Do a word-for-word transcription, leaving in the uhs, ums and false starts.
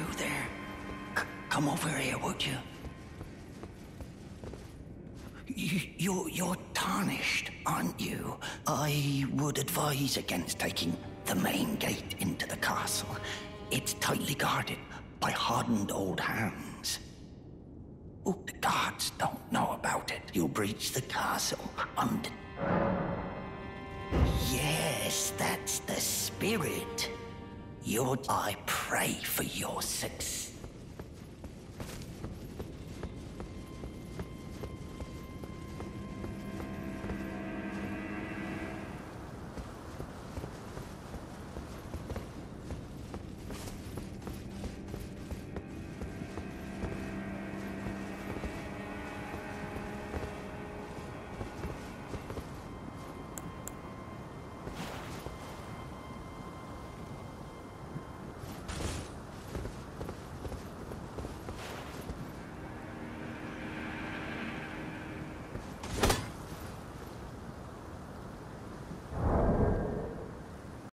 you there? C come over here, would you? you you're, you're tarnished, aren't you? I would advise against taking the main gate into the castle. It's tightly guarded by hardened old hands. Oh, the guards don't know about it. You'll breach the castle und... Yes, that's the spirit. Your... I pray for your success.